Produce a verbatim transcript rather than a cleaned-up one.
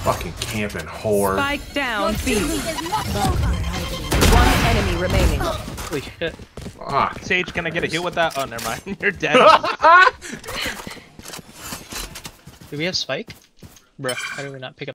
Fucking camping whore. Spike down, B. One One enemy remaining. Holy shit. Fuck. Sage, can I get a heal with that? Oh, never mind. You're dead. Do we have Spike? Bruh, how do we not pick up?